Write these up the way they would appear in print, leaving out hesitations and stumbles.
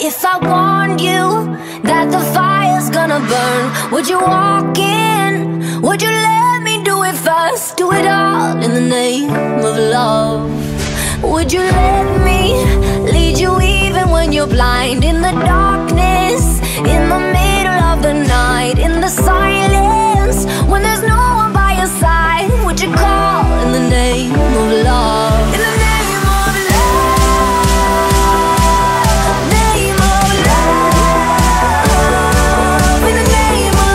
If I warned you that the fire's gonna burn, would you walk in? Would you let me do it first? Do it all in the name of love. Would you let me lead you even when you're blind? In the darkness, in the middle of the night, in the silence, when there's no one by your side, would you call in the name of love? In the name of love, name of love, in the name of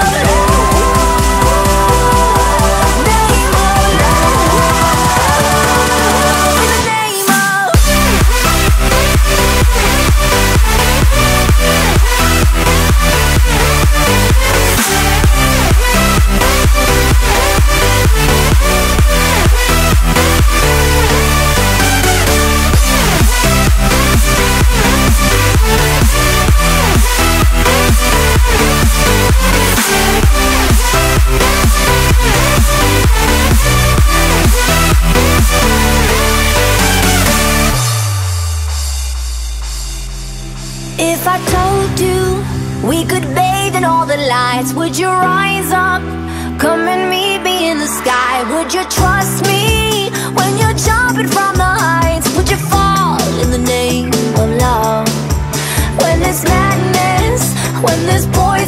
love, name of love, in the name of. If I told you we could bathe in all the lights, would you rise up, come and meet me in the sky? Would you trust me when you're jumping from the heights? Would you fall in the name of love? When there's madness, when there's poison